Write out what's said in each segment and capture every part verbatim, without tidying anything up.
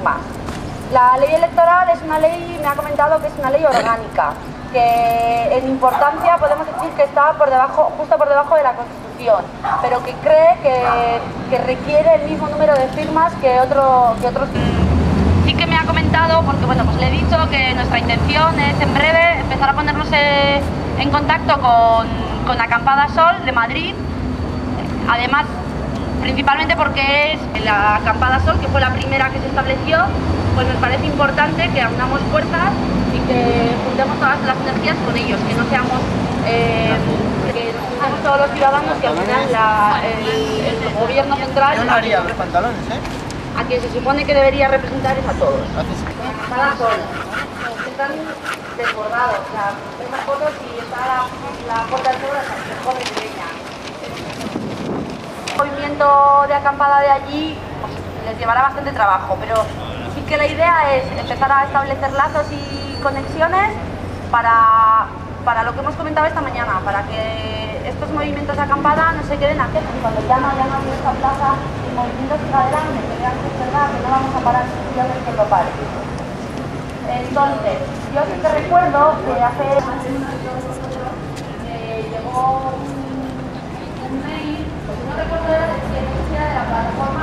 firmas. La ley electoral es una ley, me ha comentado que es una ley orgánica, que en importancia podemos decir que está por debajo, justo por debajo de la Constitución, pero que cree que, que requiere el mismo número de firmas que, otro, que otros. Sí que me ha comentado, porque bueno, pues le he dicho que nuestra intención es en breve empezar a ponernos en contacto con, con Acampada Sol de Madrid, además principalmente porque es la Acampada Sol, que fue la primera que se estableció, pues nos parece importante que unamos fuerzas y que juntemos todas las energías con ellos, que no seamos, eh, que nos juntemos todos los ciudadanos, que al final la, el, el gobierno central, yo no haría los pantalones, ¿eh? a quien se supone que debería representar es a todos. Acampada Sol, están desbordados, o sea, vemos fotos y está la, la puerta del pueblo mejor de pequeña. El movimiento de acampada de allí pues, les llevará bastante trabajo, pero sí que la idea es empezar a establecer lazos y conexiones para, para lo que hemos comentado esta mañana, para que estos movimientos de acampada no se queden aquí, cuando ya no haya nadie en esta plaza, el movimiento siga adelante, que vean que es verdad, que no vamos a parar situaciones que lo paren. Entonces, yo sí que recuerdo que hace eh, llegó un, un mail, pues no recuerdo de la de la plataforma,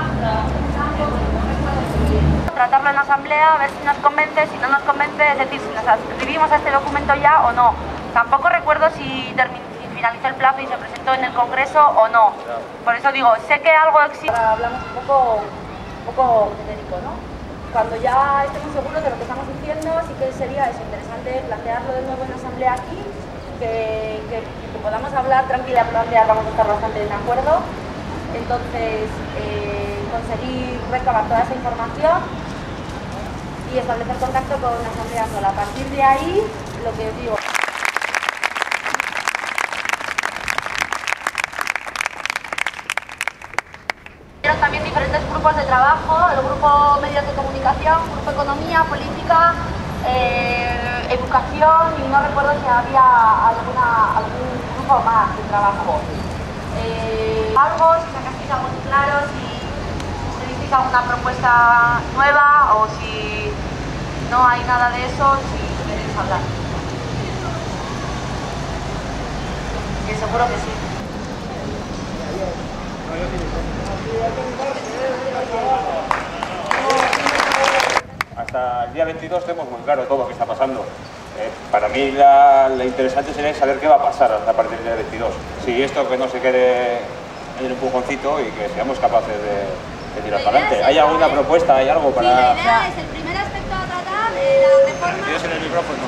tratarlo en asamblea, a ver si nos convence, si no nos convence, es decir, si nos adscribimos a este documento ya o no. Tampoco recuerdo si, si finalizó el plazo y se presentó en el Congreso o no. Por eso digo, sé que algo existe. Ahora hablamos un poco, un poco genérico, ¿no? Cuando ya estemos seguros de lo que estamos diciendo, sí que sería eso, interesante plantearlo de nuevo en asamblea aquí, que, que, que podamos hablar tranquilamente, vamos a estar bastante de acuerdo. Entonces, eh, conseguir recabar toda esa información y establecer contacto con una asamblea sola. A partir de ahí, lo que os digo. También diferentes grupos de trabajo, el grupo medios de comunicación, grupo economía, política, eh, educación, y no recuerdo si había alguna, algún grupo más de trabajo. Eh, algo, si sacáis algo muy claro, si tenéis alguna propuesta nueva o si no hay nada de eso, si queréis hablar. Que seguro que sí. Hasta el día veintidós tenemos muy claro todo lo que está pasando. Eh, para mí la, la interesante sería saber qué va a pasar a partir del día veintidós. Si esto que no se quede en el empujoncito y que seamos capaces de, de tirar para adelante. ¿Hay alguna propuesta? ¿Hay algo para...? Sí, la idea es el primer aspecto a tratar de la reforma... ¿Tienes en el micrófono?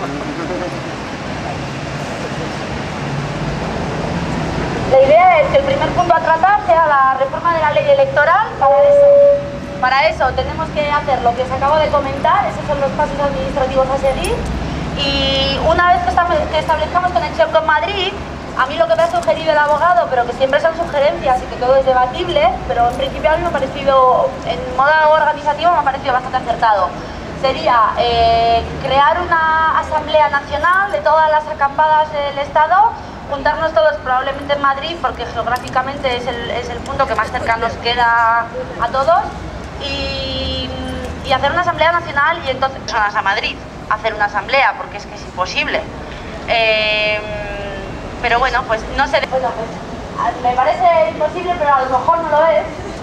La idea es que el primer punto a tratar sea la reforma de la ley electoral. Para eso, para eso tenemos que hacer lo que os acabo de comentar, esos son los pasos administrativos a seguir. Y una vez que establezcamos conexión con Madrid, a mí lo que me ha sugerido el abogado, pero que siempre son sugerencias y que todo es debatible, pero en principio a mí me ha parecido, en modo organizativo me ha parecido bastante acertado, sería eh, crear una asamblea nacional de todas las acampadas del Estado, juntarnos todos probablemente en Madrid, porque geográficamente es el, es el punto que más cerca nos queda a todos, y, y hacer una asamblea nacional y entonces personas a Madrid, hacer una asamblea, porque es que es imposible. Eh, pero bueno, pues no sé, bueno, pues, me parece imposible, pero a lo mejor no lo es.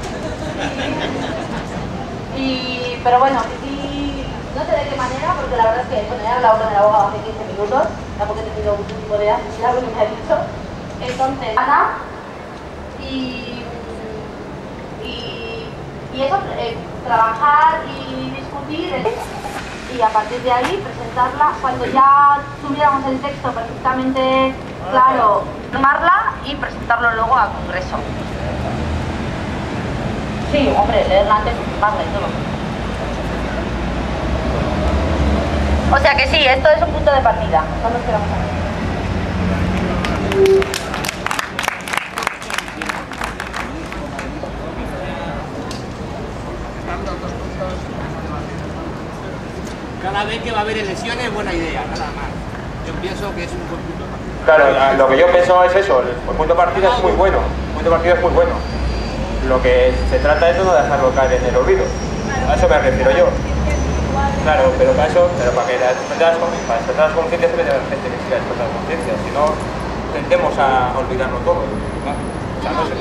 Y, y, pero bueno, sí, no sé de qué manera, porque la verdad es que bueno, ya he hablado con el abogado hace quince minutos, tampoco he tenido mucho tipo de ansiedad lo que me ha dicho. Entonces, Ana, y, y, y eso, eh, trabajar y discutir, eh, y a partir de ahí presentarla cuando ya tuviéramos el texto perfectamente claro, firmarla y presentarlo luego al Congreso. Sí, hombre, leerla antes y firmarla y todo. O sea que sí, esto es un punto de partida. No nos quedamos aquí. Cada vez que va a haber elecciones es buena idea, nada más. Yo pienso que es un buen punto de partida. Claro, lo que yo pienso es eso, el punto de partida es muy bueno, el punto de partida es muy bueno. Lo que se trata es de no dejarlo caer en el olvido. A eso me refiero yo. Claro, pero para eso, pero para que las despertar las conciencias debe de haber gente que siga despertar las conciencias, si no tendemos a olvidarlo todo. ¿No? O sea, no sé.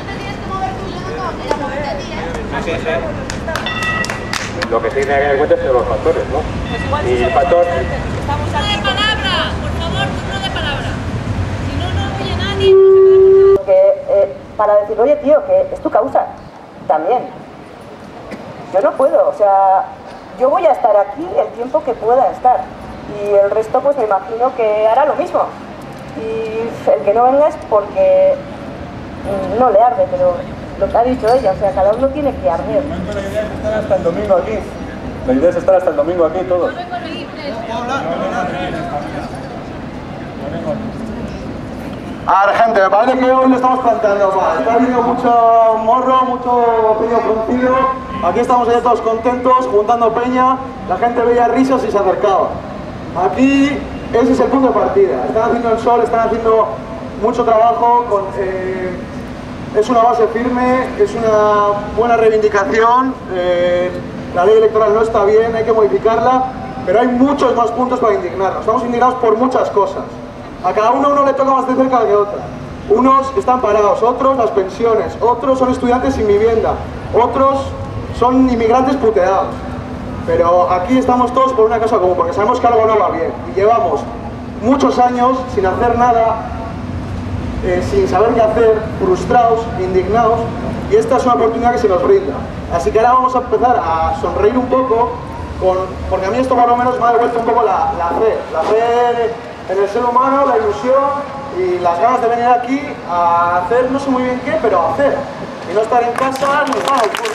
Sí, sí, sí. Lo que sí tiene que tener en cuenta es los factores, ¿no? Y el factor... Turno de palabra, por favor, turno de palabra. Si no, no oye nadie. Que, eh, para decir, oye tío, que es tu causa, también. Yo no puedo, o sea, yo voy a estar aquí el tiempo que pueda estar. Y el resto, pues me imagino que hará lo mismo. Y el que no venga es porque mm, no le arde, pero lo que ha dicho ella, o sea, cada uno tiene que arder. La idea es estar hasta el domingo aquí. La idea es estar hasta el domingo aquí todos. A ver, gente, me parece que hoy lo estamos planteando mal. Está habiendo mucho morro, mucho peño fruncido. Aquí estamos ya todos contentos, juntando peña. La gente veía risas y se acercaba. Aquí, ese es el punto de partida. Están haciendo el sol, están haciendo mucho trabajo. Con, eh, es una base firme, es una buena reivindicación. Eh, la ley electoral no está bien, hay que modificarla. Pero hay muchos más puntos para indignarnos. Estamos indignados por muchas cosas. A cada uno uno le toca más de cerca que otra. Unos están parados, otros las pensiones, otros son estudiantes sin vivienda, otros son inmigrantes puteados. Pero aquí estamos todos por una cosa común, porque sabemos que algo no va bien. Y llevamos muchos años sin hacer nada, eh, sin saber qué hacer, frustrados, indignados, y esta es una oportunidad que se nos brinda. Así que ahora vamos a empezar a sonreír un poco, con, porque a mí esto por lo menos me ha devuelto un poco la, la fe. La fe en el ser humano, la ilusión y las ganas de venir aquí a hacer, no sé muy bien qué, pero a hacer. Y no estar en casa ni nada. Pues.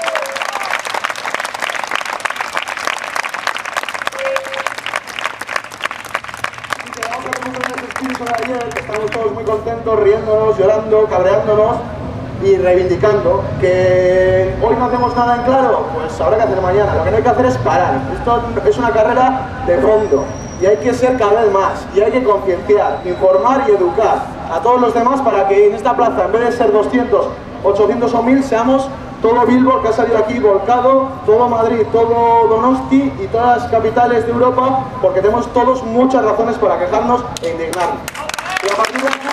Y quedamos aquí con ese espíritu de ayer, que estamos todos muy contentos, riéndonos, llorando, cabreándonos y reivindicando. Que hoy no hacemos nada en claro, pues habrá que hacer mañana. Lo que no hay que hacer es parar. Esto es una carrera de fondo. Y hay que ser cada vez más, y hay que concienciar, informar y educar a todos los demás para que en esta plaza, en vez de ser doscientos, ochocientos o mil, seamos todo Bilbo, que ha salido aquí volcado, todo Madrid, todo Donosti y todas las capitales de Europa, porque tenemos todos muchas razones para quejarnos e indignarnos. Y a partir de aquí,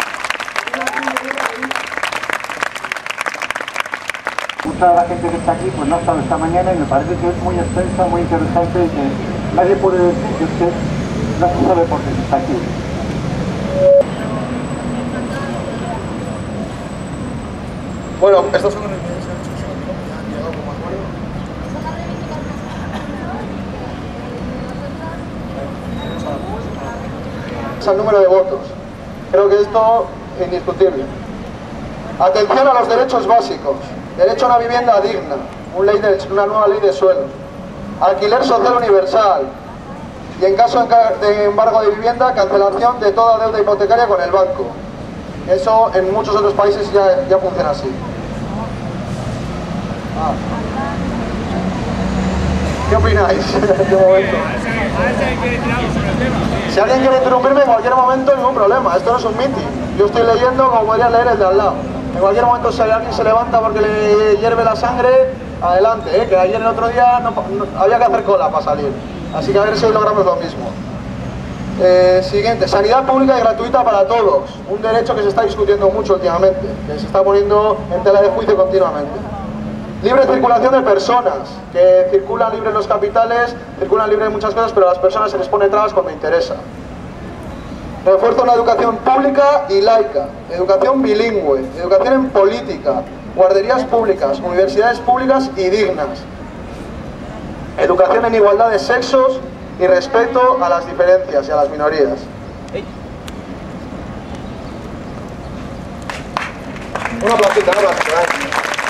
mucha de la gente que está aquí pues no ha estado esta mañana y me parece que es muy extensa, muy interesante y que nadie puede decir que usted no se sabe por qué está aquí. Bueno, estos son el número de votos. Creo que esto es indiscutible. Atención a los derechos básicos. Derecho a una vivienda digna, una, ley de, una nueva ley de suelos, alquiler social universal y en caso de embargo de vivienda, cancelación de toda deuda hipotecaria con el banco. Eso en muchos otros países ya, ya funciona así. Ah. ¿Qué opináis en este momento? Si alguien quiere interrumpirme en cualquier momento, ningún problema. Esto no es un meeting. Yo estoy leyendo como podría leer el de al lado. En cualquier momento si alguien se levanta porque le hierve la sangre, adelante, ¿eh? Que ayer el otro día no, no, había que hacer cola para salir. Así que a ver si hoy logramos lo mismo. Eh, siguiente, sanidad pública y gratuita para todos. Un derecho que se está discutiendo mucho últimamente, que se está poniendo en tela de juicio continuamente. Libre circulación de personas, que circulan libre en los capitales, circulan libre en muchas cosas, pero a las personas se les pone trabas cuando interesa. Refuerzo en la educación pública y laica, educación bilingüe, educación en política, guarderías públicas, universidades públicas y dignas. Educación en igualdad de sexos y respeto a las diferencias y a las minorías. Una aplausito, una aplausito, ¿eh?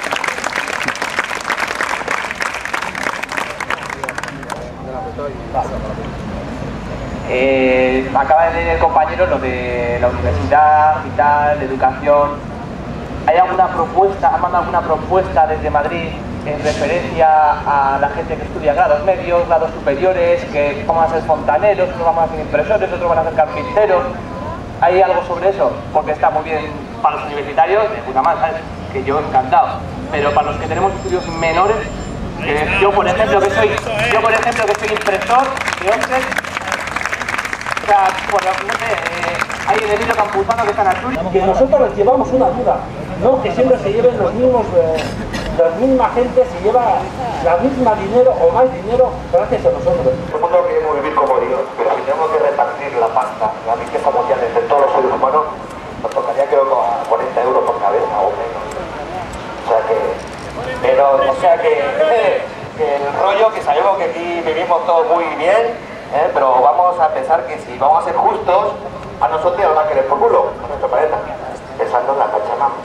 Eh, acaba de leer el compañero lo de la universidad y tal, de educación. ¿Hay alguna propuesta, han mandado alguna propuesta desde Madrid en referencia a la gente que estudia grados medios, grados superiores, que vamos a ser fontaneros, otros vamos a ser impresores, otros van a ser carpinteros? ¿Hay algo sobre eso? Porque está muy bien para los universitarios, de puta madre, ¿sabes? Que yo encantado. Pero para los que tenemos estudios menores, Eh, yo, por ejemplo, que soy, yo, por ejemplo, que soy impresor de offset, o sea, por, no sé, eh, hay en el hilo campuzano que están azul. Que nosotros les llevamos una ayuda, no que siempre se lleven los mismos, eh, la misma gente se lleva la misma dinero o más dinero gracias a nosotros. Todo el mundo queremos vivir como Dios, pero si tenemos que repartir la pasta, la riqueza mundial entre todos los seres humanos, nos tocaría creo que a cuarenta euros por cabeza o menos. O sea que, pero, o sea que, eh, que el rollo que sabemos que aquí vivimos todos muy bien, eh, pero vamos a pensar que si vamos a ser justos, a nosotros nos van a querer por culo, a nuestro planeta, pensando en la Pachamama.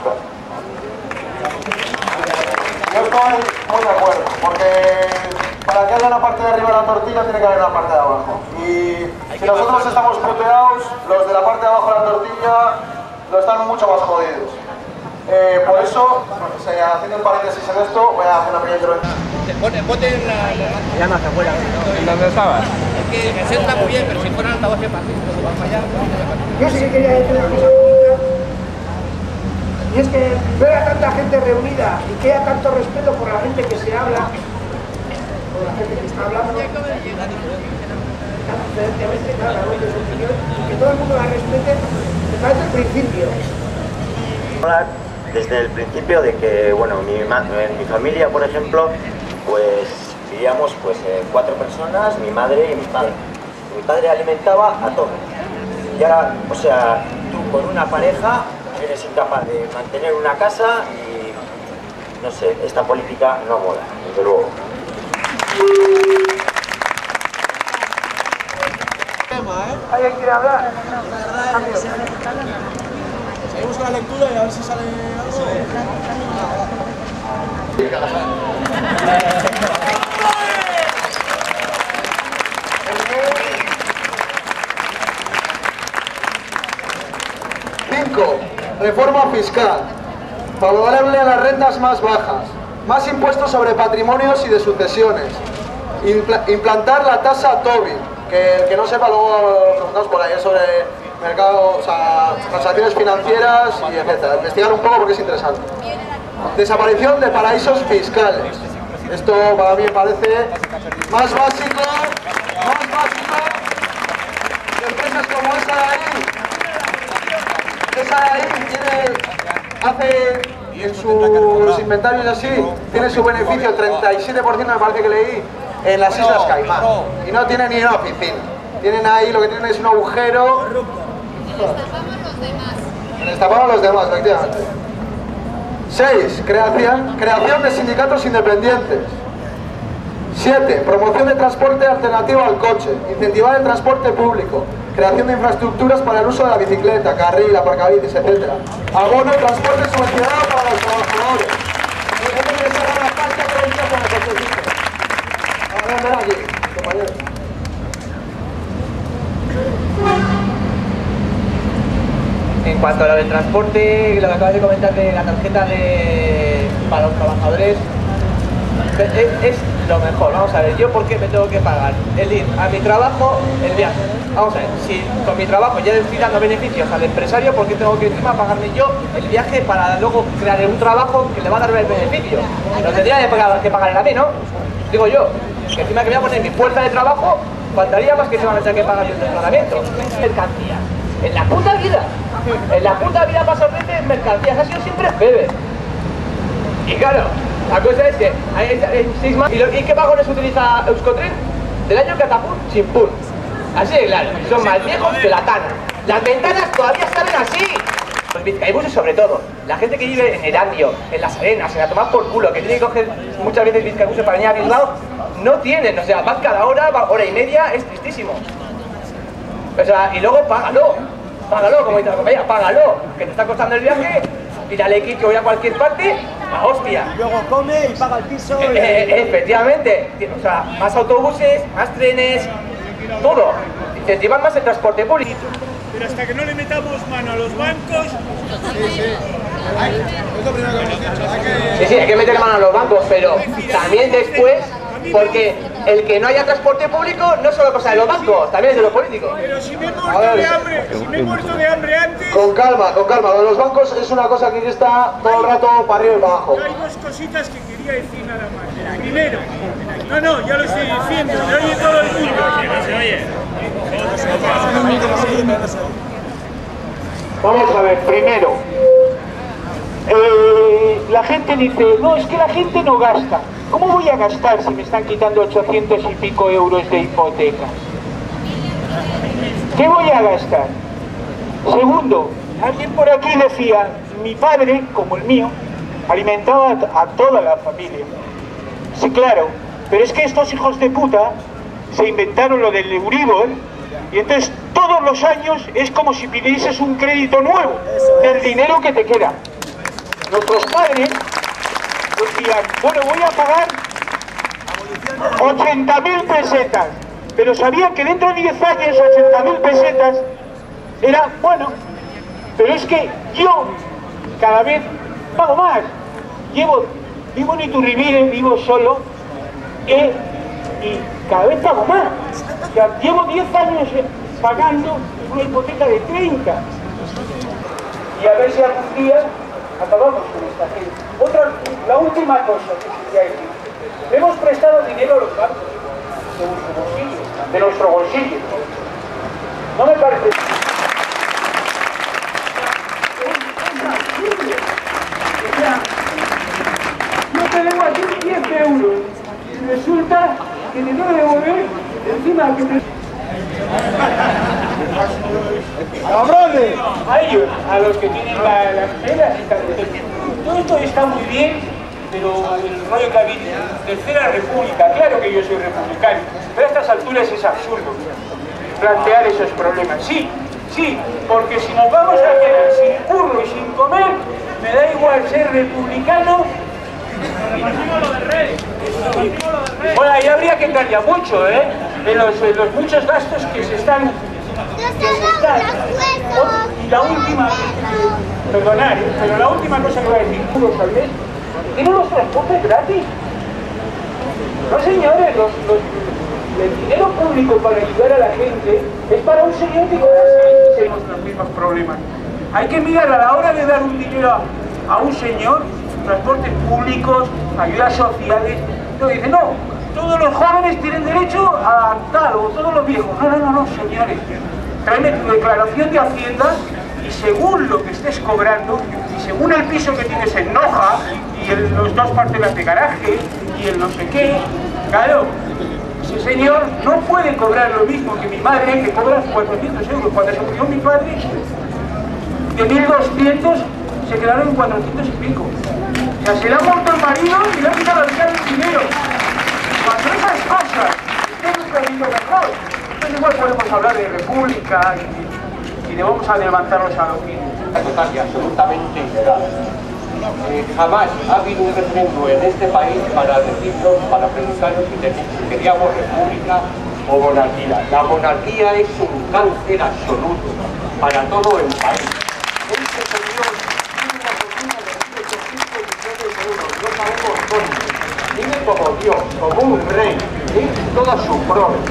Yo estoy muy de acuerdo, porque para que haya una parte de arriba de la tortilla tiene que haber una parte de abajo. Y si nosotros estamos puteados, los de la parte de abajo de la tortilla lo están mucho más jodidos. Eh, por eso, pues, eh, haciendo un paréntesis en esto, voy a hacer una pequeña intervención. Ponte en la... Ya no, se afuera. ¿En dónde estabas? Es que se entra muy bien, pero si fuera altavoces para aquí, va para allá. Yo sí que quería decir una cosa bonita, y es que ver a tanta gente reunida y que haya tanto respeto por la gente que se habla, por la gente que está hablando, tan diferentemente cada uno de su opinión, y que todo el mundo la respete, me parece el principio. Desde el principio de que, bueno, mi, en mi familia, por ejemplo, pues vivíamos pues, eh, cuatro personas, mi madre y mi padre. Mi padre alimentaba a todos. Y ahora, o sea, tú con una pareja eres incapaz de mantener una casa y, no sé, esta política no mola, desde luego. ¿Alguien quiere hablar? Seguimos con la lectura y a ver si sale algo. Cinco. Reforma fiscal. Favorable a las rentas más bajas. Más impuestos sobre patrimonios y de sucesiones. Impla implantar la tasa Tobin. Que el que no sepa luego lo preguntamos por ahí sobre mercado, o sea, transacciones financieras y etcétera. Investigar un poco porque es interesante. Desaparición de paraísos fiscales. Esto para mí me parece más básico, más básico que empresas como esa de ahí. Esa de ahí tiene, hace en sus inventarios así, tiene su beneficio el treinta y siete por ciento me parece que leí en las Islas Caimán. Y no tiene ni una oficina. Tienen ahí, lo que tienen es un agujero. Destapamos los demás, efectivamente. seis. Creación, creación de sindicatos independientes. siete. Promoción de transporte alternativo al coche. Incentivar el transporte público. Creación de infraestructuras para el uso de la bicicleta, carril, aparcabicis, etcétera. Abono de transporte subvencionado para los trabajadores. Ven aquí, compañeros. En cuanto a lo del transporte, lo que acabas de comentar de la tarjeta de, para los trabajadores, es, es lo mejor. Vamos a ver, ¿yo por qué me tengo que pagar el ir a mi trabajo, el viaje? Vamos a ver, si con mi trabajo ya estoy dando beneficios al empresario, ¿por qué tengo que encima pagarme yo el viaje para luego crear un trabajo que le va a dar el beneficio? Lo tendría que pagar, que pagar a mí, ¿no? Digo yo, que encima que voy a poner mi puerta de trabajo, faltaría más que se van a tener que pagar yo el desplazamiento. Mercancías. En la puta vida, en la puta vida pasas veces mercancías, ha sido siempre bebé. Y claro, la cosa es que hay, hay seis más. ¿Y, lo, ¿Y qué vagones utiliza Euskotren? Del año Catapult, Chimpún. Así de claro, son más viejos que la tana. Las ventanas todavía salen así. Los Bizkaibuses sobre todo, la gente que vive en Erandio, en Las Arenas, en la tomar por culo, que tiene que coger muchas veces Bizkaibuses para venir a Bilbao, no tienen, o sea, van cada hora, hora y media, es tristísimo. O sea, y luego págalo, págalo, como dice la compañía, págalo, que te está costando el viaje, y dale aquí que voy a cualquier parte, la hostia. Y luego come y paga el piso. Eh, eh, efectivamente, o sea, más autobuses, más trenes, todo. Incentivar más el transporte público. Pero hasta que no le metamos mano a los bancos... Sí, sí. Hay, es lo primero que hemos dicho. Hay que... Sí, sí, hay que meter mano a los bancos, pero también después, porque el que no haya transporte público no es solo cosa de los bancos, también es de los políticos. Pero si me he muerto de hambre, si me he muerto de hambre antes... Con calma, con calma. Lo de los bancos es una cosa que está todo el rato para arriba y para abajo. Hay dos cositas que quería decir nada más. primero. No, no, ya lo estoy diciendo, me oye todo el mundo. No se oye. Vamos a ver, primero, eh, la gente dice, no, es que la gente no gasta. ¿Cómo voy a gastar si me están quitando ochocientos y pico euros de hipoteca? ¿Qué voy a gastar? Segundo, alguien por aquí decía, mi padre, como el mío, alimentaba a toda la familia. Sí, claro, pero es que estos hijos de puta se inventaron lo del Euribor y entonces todos los años es como si pidieses un crédito nuevo del dinero que te queda. Nuestros padres decían, bueno, voy a pagar ochenta mil pesetas, pero sabían que dentro de diez años ochenta mil pesetas era, bueno, pero es que yo cada vez pago más. Llevo, vivo en Iturribide, vivo solo, eh, y cada vez pago más. O sea, llevo diez años pagando una hipoteca de treinta. Y a ver si algún día acabamos con esta gente. Otra, la última cosa que quería decir. Le hemos prestado dinero a los bancos, de nuestro bolsillo, de nuestro bolsillo. No me parece. O sea, yo te debo a ti diez euros y resulta que te tengo que devolver encima que te... ¡Cabrones! A ellos, a los que tienen la, las telas y tal. Todo esto está muy bien, pero el rollo que ha habido, Tercera República, claro que yo soy republicano, pero a estas alturas es absurdo plantear esos problemas. Sí, sí, porque si nos vamos a quedar sin curro y sin comer, me da igual ser republicano. Bueno, ahí habría que entrar ya mucho, ¿eh? En los, en los muchos gastos que se están... Que se están. Y la última, perdonad, pero la última cosa que voy a decir, euros al mes, ¿tienen los transportes gratis? No, señores, los, los, el dinero público para ayudar a la gente es para un señor que tenemos los mismos problemas. Hay que mirar a la hora de dar un dinero a, a un señor, transportes públicos, ayudas sociales, entonces dice, no, todos los jóvenes tienen derecho a tal, o todos los viejos. No, no, no, no, señores. Tráeme tu declaración de Hacienda y según lo que estés cobrando, y según el piso que tienes en Noja, y el, los dos parcelas de garaje, y el no sé qué, claro, ese señor no puede cobrar lo mismo que mi madre, que cobra cuatrocientos euros. Cuando se murió mi padre, de mil doscientos se quedaron en cuatrocientos y pico. O sea, se le ha muerto el marido y le ha quitado el carro el dinero. Cuando esas cosas estén un poquito mejor, entonces igual podemos hablar de república y, y de vamos a levantarnos a los fines. Total y absolutamente ilegal. Eh, jamás ha habido un referéndum en este país para decirnos, para preguntarnos si queríamos república o monarquía. La monarquía es un cáncer absoluto para todo el país. Este señor tiene una fortuna de mil ochocientos millones de euros, no sabemos dónde. Vive como Dios, como un rey, es toda su prole.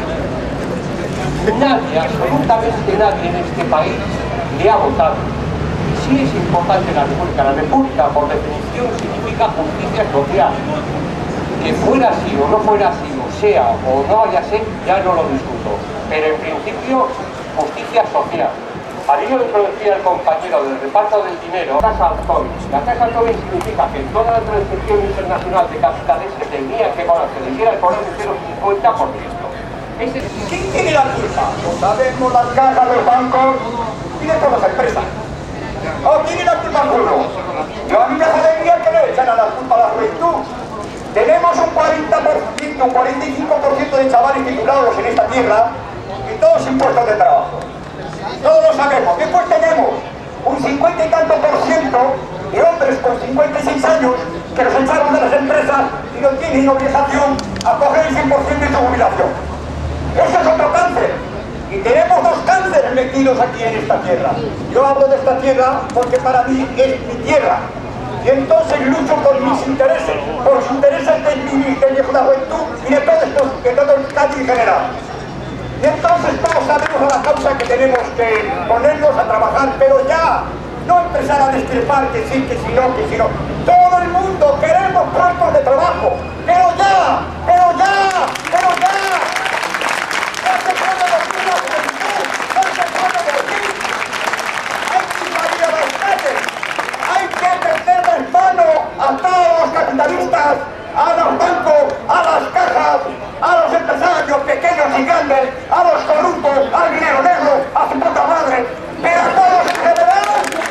Nadie, absolutamente nadie en este país le ha votado. Sí es importante la república. La república, por definición, significa justicia social. Que fuera así o no fuera así, o sea o no haya ser, ya no lo discuto. Pero en principio, justicia social. Al hilo de lo que decía el compañero del reparto del dinero, la tasa Tobin. La tasa Tobin significa que en toda la transacción internacional de capitales se tendría que poner, se debiera poner un cero coma cincuenta por ciento. ¿Quién tiene la culpa? Lo sabemos, las cajas, los bancos y de todas las empresas. ¿O tiene la culpa alguno? Yo a mí me alegría que le echan a la culpa a la juventud. Tenemos un cuarenta por ciento, un cuarenta y cinco por ciento de chavales titulados en esta tierra y todos impuestos de trabajo. Todos lo sabemos. Después tenemos un cincuenta y tanto por ciento de hombres con cincuenta y seis años que los echaron de las empresas y no tienen obligación a coger el cien por ciento de su jubilación. Eso es otro cáncer. Y tenemos dos cánceres metidos aquí en esta tierra. Yo hablo de esta tierra porque para mí es mi tierra. Y entonces lucho por mis intereses, por los intereses de mi, de mi juventud y de todo esto, de todo el Cádiz en general. Y entonces todos sabemos a la causa que tenemos que ponernos a trabajar, pero ya, no empezar a discrepar que sí, que si no, que si no. Todo el el mundo queremos puestos de trabajo, pero ya, pero ya, pero ya. No se puede decir la juventud, no se puede decir. Hay que salir a las calles, hay que tender las manos a todos los capitalistas, a los bancos, a las cajas, a los empresarios pequeños y grandes, a los corruptos, al dinero negro, a su puta madre, pero a todos en general.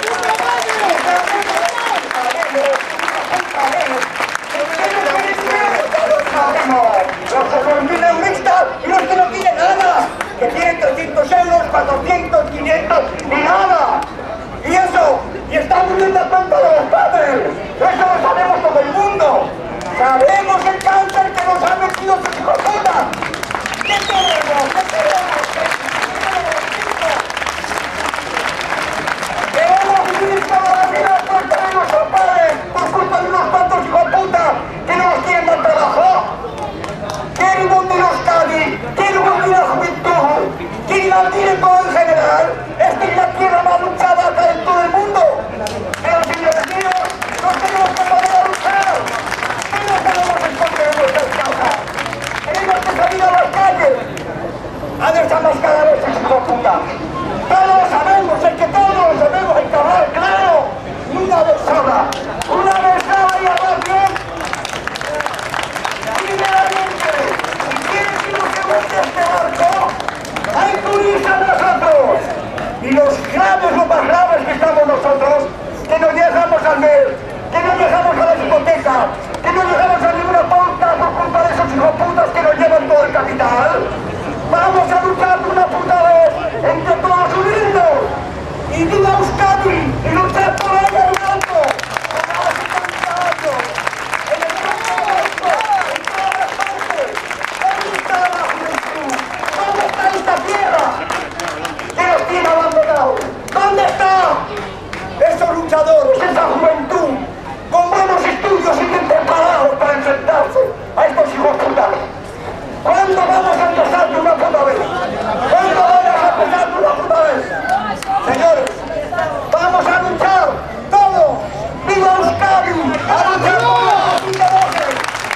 Los economistas y los que no tienen nada, que tienen trescientos euros, cuatrocientos, quinientos y nada. Y eso, y están muriendo a cuenta de los padres. Eso lo sabemos todo el mundo. Sabemos el cáncer que nos han metido sus hijos putas. ¿Qué queremos? ¿Qué queremos? Queremos vivir toda la vida por culpa de nuestros padres, por culpa de unos cuantos hijos putas que no nos quieren dar trabajo. Quieren hundir los Cádiz, quieren hundir la juventud, quieren hundir todo en general. Esta es la tierra más luchada acá en todo el mundo. Pero señores míos, nos tenemos que poner a luchar. Que no podemos esconder nuestras casas. Tenemos que salir a las calles a desenmascarar a estos hijos putas. Todos lo sabemos, es que todos lo sabemos, el cabal, claro. Una vez sola, una vez sola y a más bien. Primeramente, si quieres que nos llevemos este barco, hay que unirse a nosotros. Y los graves, los más graves que estamos nosotros, que no llegamos al mes, que no llegamos a la hipoteca, que no llegamos a ninguna pauta por culpa de esos hijos putas que nos llevan todo el capital. Vamos a luchar de una puta vez entre todos unidos. Y viva Euskadi, y luchar por ella en alto. Como hace treinta años. En el mundo vasco, en todas las partes. ¿Dónde está la juventud? ¿Dónde está esta tierra que nos tiene abandonados? ¿Dónde están esos luchadores, esa juventud, con buenos estudios y bien preparados para enfrentarse a estos hijos putas? ¿Cuándo vamos a empezar de una puta vez? ¿Cuándo vamos a empezar de una puta vez? Señores, vamos a luchar todos. ¡Viva Euskadi! ¡A luchar por los intereses!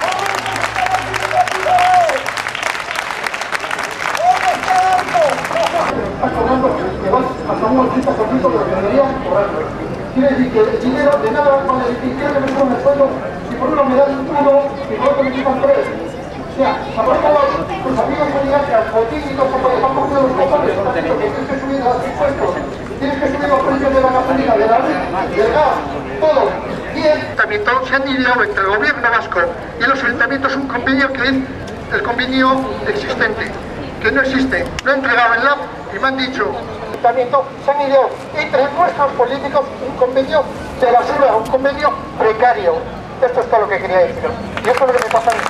¿Dónde está el arco? Estás cobrando que vas hasta un ochenta por ciento de lo que deberían cobrarlo. Quiere decir que el dinero de nada vale decir que me pongo en el suelo si por uno me dan un uno y por otro me quitan tres. O sea, aparte tus amigos oligarcas, políticos, porque están cogiendo los cojones, porque tienes que subir los impuestos, tienes que subir los precios de la gasolina, de la luz, del gas, todo. Y el ayuntamiento se han ideado entre el gobierno vasco y los ayuntamientos un convenio que es el convenio existente, que no existe. Lo he entregado en lab y me han dicho, el ayuntamiento se han ideado entre nuestros políticos un convenio de basura, un convenio precario. Esto es todo lo que quería decir. Y esto es lo que me pasa a mí.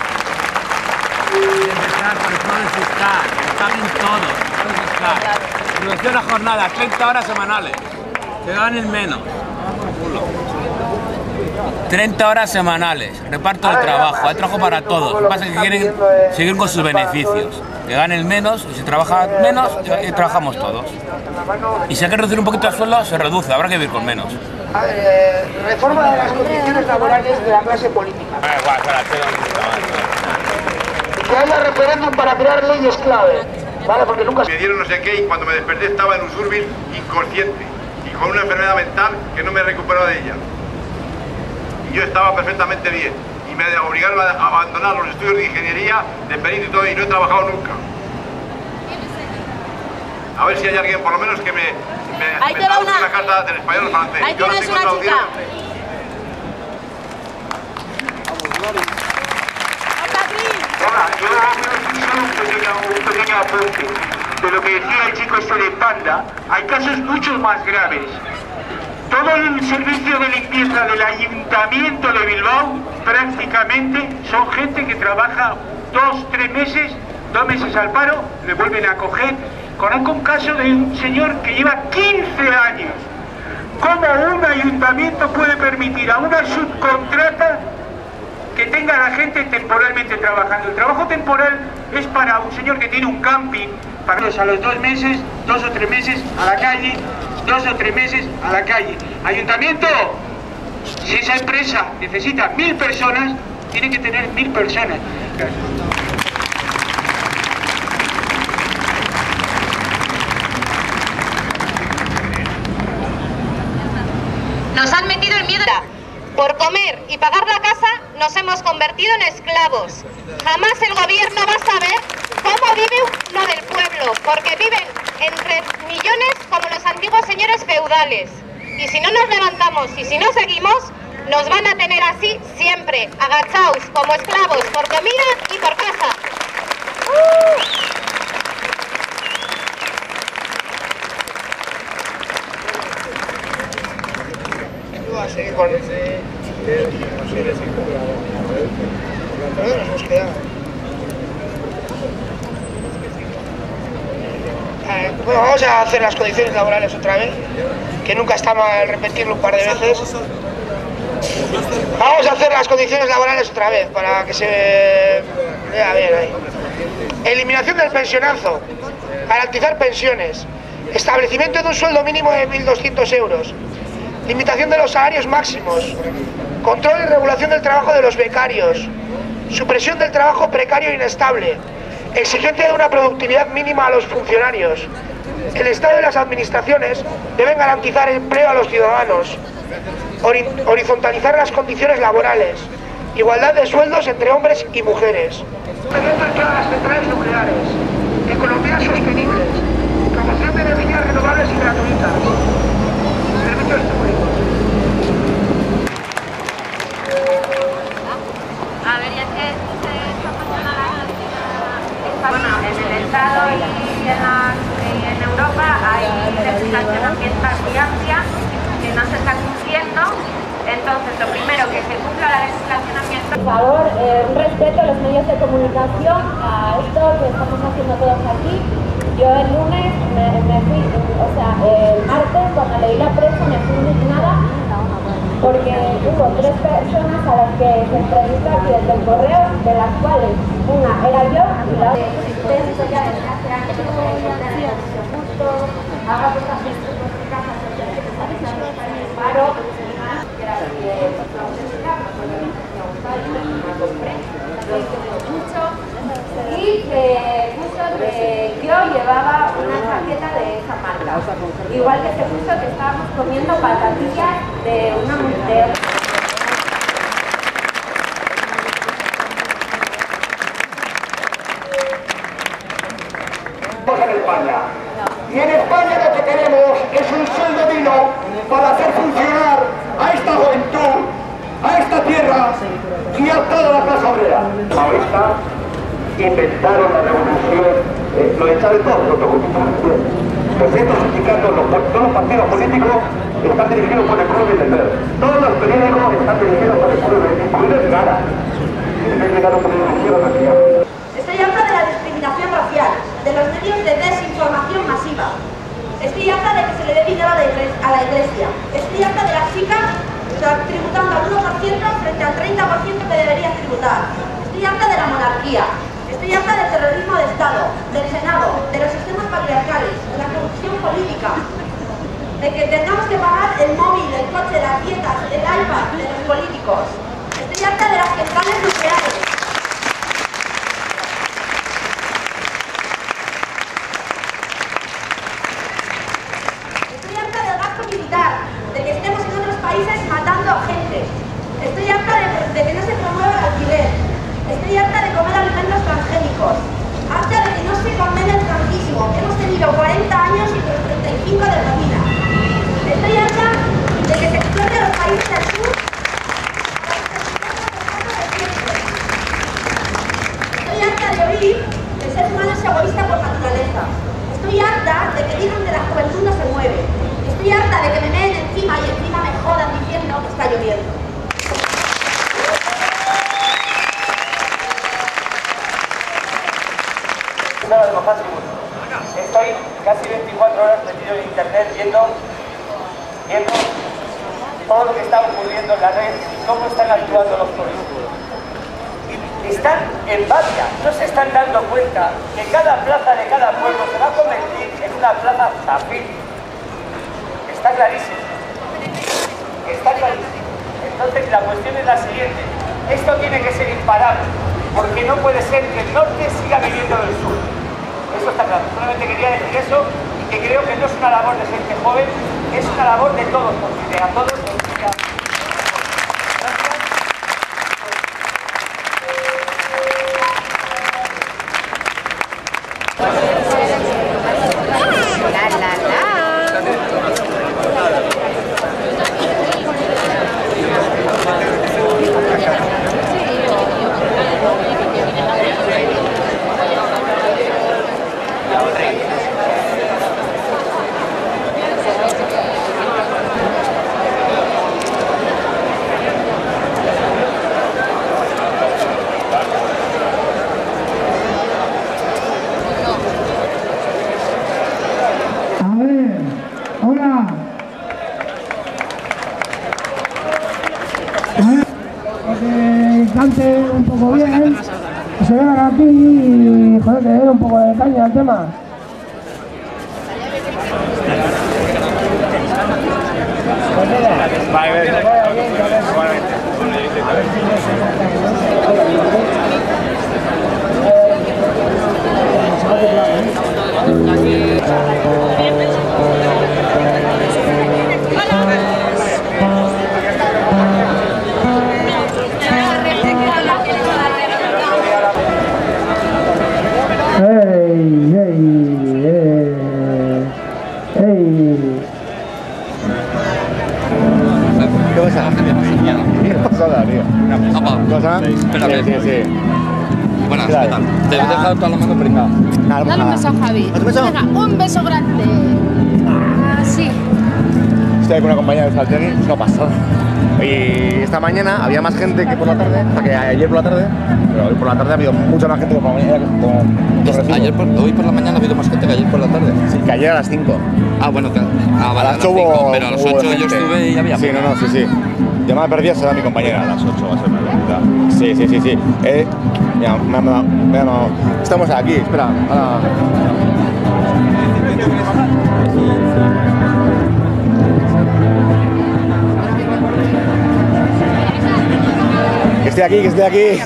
Empezar por el fraude fiscal, que paguen todos, fraude fiscal. Reducción a jornada, treinta horas semanales, que ganen menos. treinta horas semanales, reparto del trabajo, hay trabajo para todos. Lo que pasa es que quieren seguir con sus beneficios, que ganen menos, y si trabajan menos, y trabajamos todos. Y si hay que reducir un poquito el sueldo, se reduce, habrá que vivir con menos. A ver, eh, reforma de las condiciones laborales de la clase política. Ah, igual, para que haya referéndum para crear leyes clave, ¿vale? Porque nunca... Me dieron no sé qué y cuando me desperté estaba en un Usurbil inconsciente y con una enfermedad mental que no me he recuperado de ella. Y yo estaba perfectamente bien y me obligaron a abandonar los estudios de ingeniería, de perito y todo, y no he trabajado nunca. A ver si hay alguien por lo menos que me, me, Ahí me te va traduzca una... la carta del español al francés. Ahí Yo no tienes tengo una traducción. Hola, yo hago un pequeño, un pequeño apunte de lo que decía el chico este de Panda. Hay casos mucho más graves. Todo el servicio de limpieza del Ayuntamiento de Bilbao prácticamente son gente que trabaja dos, tres meses, dos meses al paro, le vuelven a coger. Conozco un caso de un señor que lleva quince años. ¿Cómo un ayuntamiento puede permitir a una subcontrata que tenga a la gente temporalmente trabajando? El trabajo temporal es para un señor que tiene un camping, para a los dos meses, dos o tres meses a la calle, dos o tres meses a la calle. Ayuntamiento, Si esa empresa necesita mil personas, tiene que tener mil personas. Nos han metido el miedo. Por comer y pagar la casa nos hemos convertido en esclavos. Jamás el gobierno va a saber cómo vive uno del pueblo, porque viven entre millones como los antiguos señores feudales. Y si no nos levantamos y si no seguimos, nos van a tener así siempre, agachados como esclavos por comida y por casa. ¡Uh! A seguir con ese. Pero nos hemos quedado. Bueno, vamos a hacer las condiciones laborales otra vez, que nunca está mal repetirlo un par de veces. Vamos a hacer las condiciones laborales otra vez para que se vea bien ahí. Eliminación del pensionazo, garantizar pensiones, establecimiento de un sueldo mínimo de mil doscientos euros. Limitación de los salarios máximos, control y regulación del trabajo de los becarios, supresión del trabajo precario e inestable, exigencia de una productividad mínima a los funcionarios. El Estado y las administraciones deben garantizar empleo a los ciudadanos, horizontalizar las condiciones laborales, igualdad de sueldos entre hombres y mujeres. Las centrales nucleares, economías sostenibles, promoción de energías renovables y gratuitas. Servicios públicos. A ver, y es que esta mañana bueno, en el Estado y en, la, y en Europa hay legislación ambiental muy amplia que no se está cumpliendo. Entonces, lo primero, que se cumpla la legislación ambiental. Por favor, eh, un respeto a los medios de comunicación, a esto que estamos haciendo todos aquí. Yo el lunes me, me fui, o sea, el martes cuando leí la prensa me fui indignada porque hubo tres personas a las que se entrevistó aquí desde el correo, de las cuales una era yo y la otra. Dentro ya desde hace años, justo, haga cosas en sus casas, que se sabe que no está en el paro, y más, que era así de nuestra universidad, porque me gustaba y me compré, lo hice mucho. Y que puso que yo llevaba una chaqueta de esa marca. Igual que se puso que estábamos comiendo patatillas de una mujer. En España. Y en España lo que queremos es un sueldo digno para hacer funcionar a esta juventud, a esta tierra y a toda la clase obrera. Ahorita inventaron la revolución, eh, lo echaron todos los documentos. Pues estos sindicatos, los, todos los partidos políticos están dirigidos por el pueblo y el poder. Todos los periódicos están dirigidos por el pueblo y el poder de Gara. Tienen que llegar a un periódico nacional. Estoy harta de la discriminación racial, de los medios de desinformación masiva. Estoy harta de que se le dé dinero a la iglesia. A la iglesia. Estoy harta de las chicas tributando al uno por ciento frente al treinta por ciento que deberían tributar. Estoy harta de la monarquía. Estoy harta del terrorismo de Estado, del Senado, de los sistemas patriarcales, de la corrupción política, de que tengamos que pagar el móvil, el coche, las dietas, el iPad de los políticos. Estoy harta de las centrales nucleares. Estoy harta del gasto militar, de que estemos en otros países matando a gente. Estoy harta de, de que no se promueva el alquiler. Estoy harta de comer alimentos transgénicos, harta de que no se condene el franquismo. Hemos tenido cuarenta años y treinta y cinco de ruina. Estoy harta de que se explote a los países del sur. Estoy harta de oír que el ser humano es egoísta por naturaleza. Estoy harta de que digan que la juventud no se mueve. Estoy harta de que me meen encima y encima me jodan diciendo que está lloviendo. Estoy casi veinticuatro horas metido en internet viendo, viendo todo lo que está ocurriendo en la red y cómo están actuando los políticos. Están en valla, no se están dando cuenta que cada plaza de cada pueblo se va a convertir en una plaza zafir. Está clarísimo. Está clarísimo. Entonces la cuestión es la siguiente, esto tiene que ser imparable, porque no puede ser que el norte siga viviendo del sur. Eso está claro, solamente quería decir eso, y que creo que no es una labor de gente joven, es una labor de todos, porque a todos nos gusta. Cante un poco bien, que se vengan aquí y joder, que dé un poco de caña al tema. Espérate. Sí, sí, sí. Buenas, ¿qué tal? Te he dejado toda la mano pringada. Dale un beso a Javi. Venga, un beso grande. Así. Estoy con una compañera de Saltegui, es una pasada. Y esta mañana había más gente que por la tarde, o sea que ayer por la tarde, pero hoy por la tarde ha habido mucha más gente que por la mañana. Como, ayer por, hoy por la mañana ha habido más gente que ayer por la tarde. Sí, que ayer a las cinco. Ah, bueno, que, ah, vale, a las cinco, pero a las ocho yo estuve y había. Sí, no, no, sí, sí. Llamada perdida será mi compañera a las ocho, va a ser una locura. Sí, sí, sí, sí. Eh, mira, me ha mandado, me ha mandado. Estamos aquí, espera. Ahora. Que esté aquí, que esté aquí.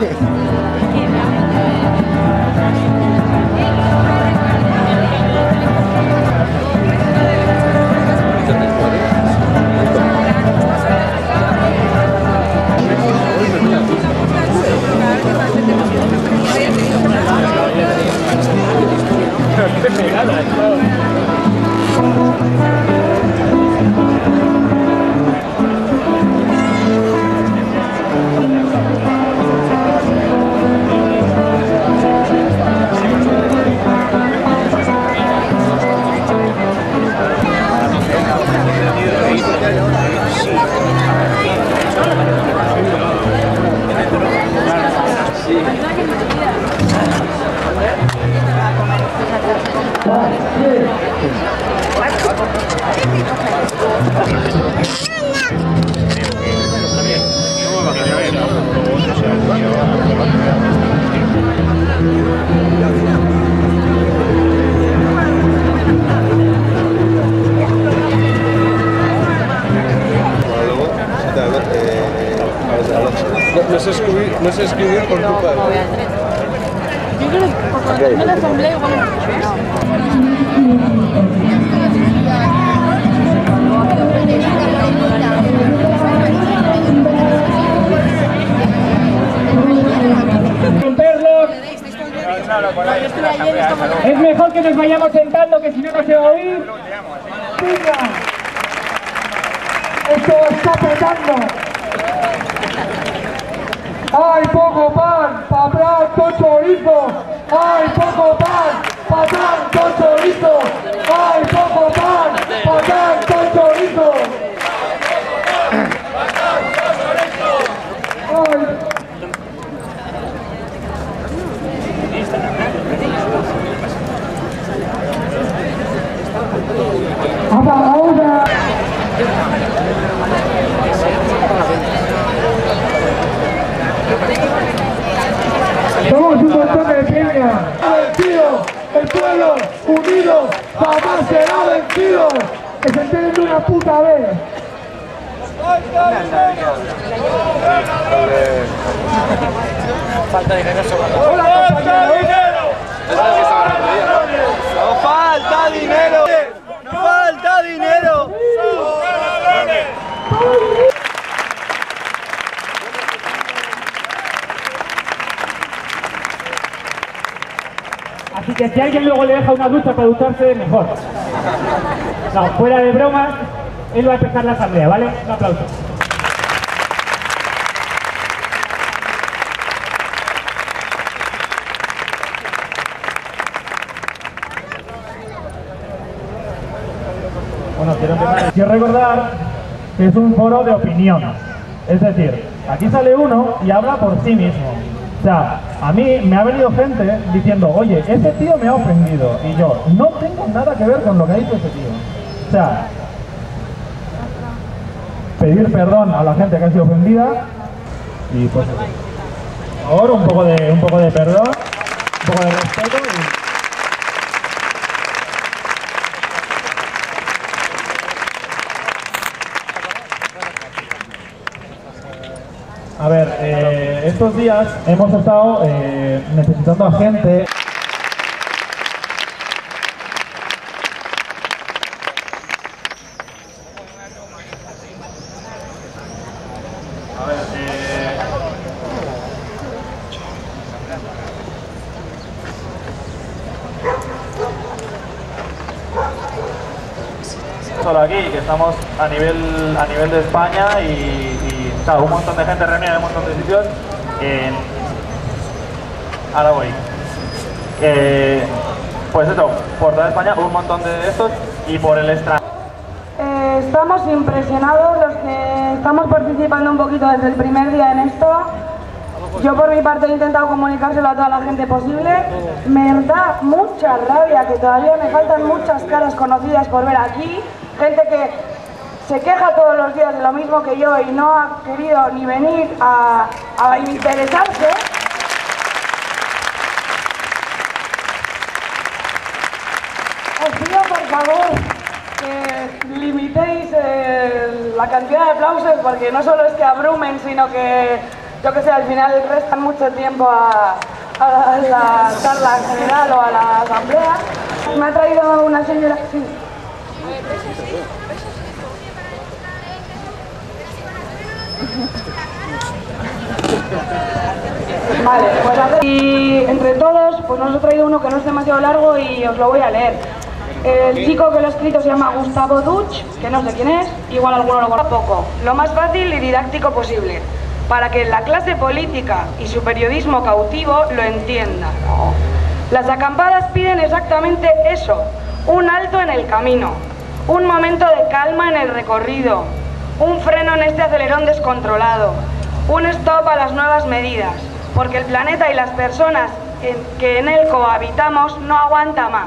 No sé escribir, no sé escribir por tu padre. Yo creo que en la asamblea igual es mejor que nos vayamos sentando, que si no no se va a oír. Venga. Esto está petando. Hay poco pan, pa' tanto chorizo. Hay poco pan, pa' tanto chorizo. Hay poco pan, pa' tanto chorizo. Ay. Ahora. Somos un montón de falta dinero sobre la ¡Falta dinero! ¡No falta dinero! ¡No falta dinero! Así que si alguien luego le deja una ducha para ducharse, mejor. No, fuera de bromas, él va a empezar la asamblea, ¿vale? Un aplauso. Bueno, quiero empezar. Quiero recordar que es un foro de opinión. Es decir, aquí sale uno y habla por sí mismo. O sea, a mí me ha venido gente diciendo, oye, ese tío me ha ofendido. Y yo, no tengo nada que ver con lo que ha dicho ese tío. O sea, pedir perdón a la gente que ha sido ofendida y pues eso. Por favor, un poco de, un poco de perdón, un poco de respeto y... A ver, eh, estos días hemos estado eh, necesitando a gente. A ver, eh... solo aquí, que estamos a nivel, a nivel de España y, y claro, un montón de gente reunida en un montón de sitios. Eh, ahora voy. Eh, pues eso, por toda España un montón de estos y por el extranjero. Eh, estamos impresionados los que estamos participando un poquito desde el primer día en esto. Yo por mi parte he intentado comunicárselo a toda la gente posible. Me da mucha rabia que todavía me faltan muchas caras conocidas por ver aquí. Gente que se queja todos los días de lo mismo que yo y no ha querido ni venir a, a interesarse. Os pido por favor que limitéis eh, la cantidad de aplausos, porque no solo es que abrumen, sino que, yo que sé, al final restan mucho tiempo a, a la charla en general o a la asamblea. Me ha traído una señora... Sí. Vale, pues hacer... y entre todos, pues nos he traído uno que no es demasiado largo y os lo voy a leer. El chico que lo ha escrito se llama Gustavo Duch, que no sé quién es, igual alguno lo conoce poco. Lo más fácil y didáctico posible, para que la clase política y su periodismo cautivo lo entiendan. Las acampadas piden exactamente eso, un alto en el camino, un momento de calma en el recorrido, un freno en este acelerón descontrolado, un stop a las nuevas medidas, porque el planeta y las personas que en él cohabitamos no aguanta más.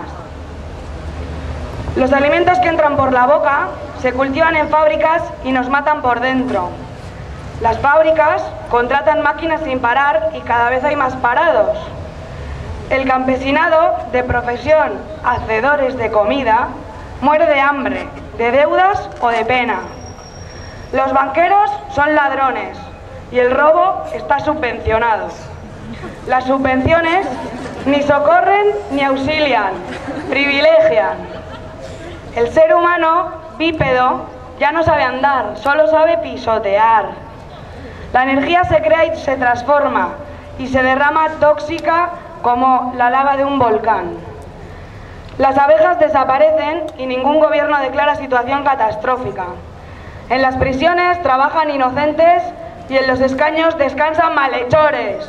Los alimentos que entran por la boca se cultivan en fábricas y nos matan por dentro. Las fábricas contratan máquinas sin parar y cada vez hay más parados. El campesinado, de profesión hacedores de comida, muere de hambre, de deudas o de pena. Los banqueros son ladrones y el robo está subvencionado. Las subvenciones ni socorren ni auxilian, privilegian. El ser humano, bípedo, ya no sabe andar, solo sabe pisotear. La energía se crea y se transforma y se derrama tóxica como la lava de un volcán. Las abejas desaparecen y ningún gobierno declara situación catastrófica. En las prisiones trabajan inocentes y en los escaños descansan malhechores.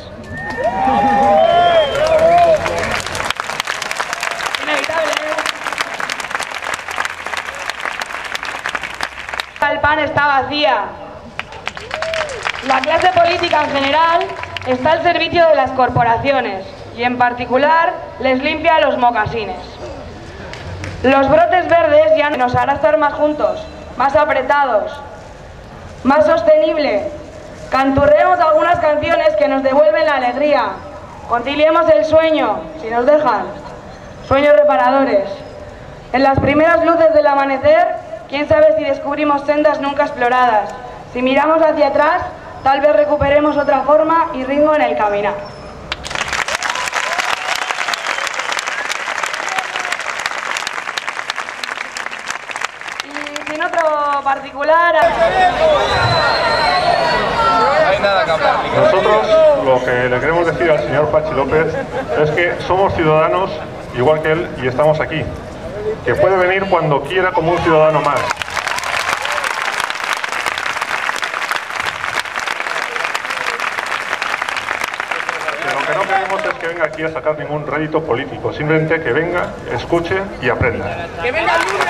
Inevitable. El pan está vacía. La clase política en general está al servicio de las corporaciones y en particular les limpia los mocasines. Los brotes verdes ya nos hará estar más juntos, más apretados, más sostenible. Canturremos algunas canciones que nos devuelven la alegría. Conciliemos el sueño, si nos dejan. Sueños reparadores. En las primeras luces del amanecer, quién sabe si descubrimos sendas nunca exploradas. Si miramos hacia atrás, tal vez recuperemos otra forma y ritmo en el caminar. particular... No hay nada que hablar. Nosotros lo que le queremos decir al señor Patxi López es que somos ciudadanos igual que él y estamos aquí. Que puede venir cuando quiera como un ciudadano más. Que lo que no queremos es que venga aquí a sacar ningún rédito político, simplemente que venga, escuche y aprenda. ¡Que venga el lunes!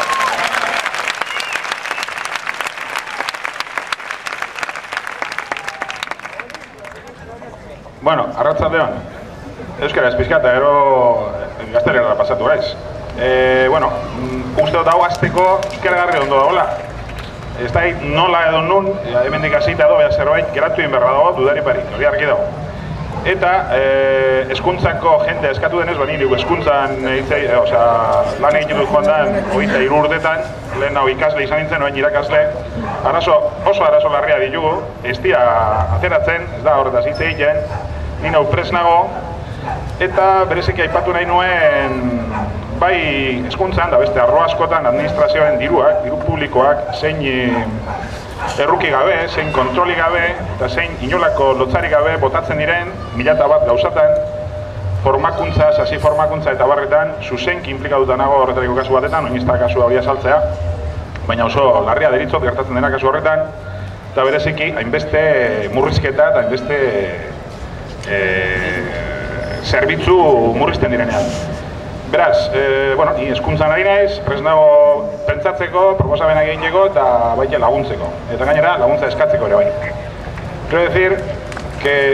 Bueno, arratsaldeon. Euskaraz pizkata, ero gaztelera pasatu gaiz. E, bueno, uste dut hau azteko ikaragarri ondo dagoela. Ez da nola edo nun, hemendik hasita edo beha zerbait geratu egin berra dago dudari barik, hori argi dago. Eta e, hezkuntzako jende eskatu denez, ba niri hezkuntzan eitzei, e, osea, lan egiten dut joan da, hogeita hiru urtetan, lehen hau ikasle izan nintzen, orain irakasle. Arazo, oso arazo larria ditugu, ez dira ateratzen, ez da horretaz hitz egiten, ni nau prest nago, eta bereziki aipatu nahi nuen bai hezkuntzan da beste arlo askotan administrazioaren diruak, diru publikoak, zein erruki gabe, zein kontroli gabe, eta zein inolako lotzari gabe botatzen diren, mila eta bat gauzatan, formakuntza, sasi formakuntza eta barretan, zuzenki implikatuta nago horretariko kasu batetan, oin ez da kasua hori azaltzea, baina oso larria deritzot gertatzen dena kasu horretan, eta bereziki hainbeste murrizketa eta hainbeste e, zerbitzu murrizten direnean. Beraz, e, bueno, ni hezkuntzan ari naiz, prest nago pentsatzeko, proposamenak egiteko eta baita laguntzeko. Eta gainera, laguntza eskatzeko ere bai. Quiero decir que...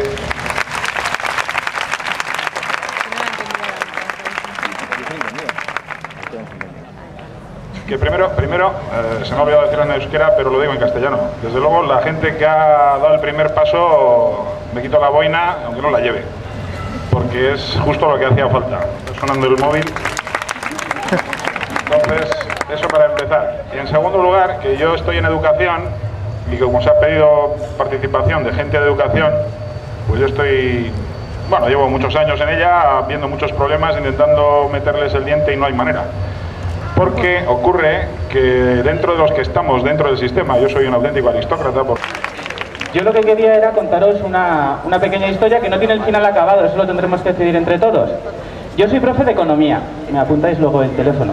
Que primero, primero eh, se me ha olvidado decirlo en euskera, pero lo digo en castellano. Desde luego, la gente que ha dado el primer paso me quito la boina, aunque no la lleve. Porque es justo lo que hacía falta. Está sonando el móvil. Entonces, eso para empezar. Y en segundo lugar, que yo estoy en educación y que como se ha pedido participación de gente de educación, pues yo estoy, bueno, llevo muchos años en ella, viendo muchos problemas, intentando meterles el diente y no hay manera. Porque ocurre que dentro de los que estamos dentro del sistema, yo soy un auténtico aristócrata. Por... Yo lo que quería era contaros una, una pequeña historia que no tiene el final acabado, eso lo tendremos que decidir entre todos. Yo soy profe de economía, me apuntáis luego el teléfono.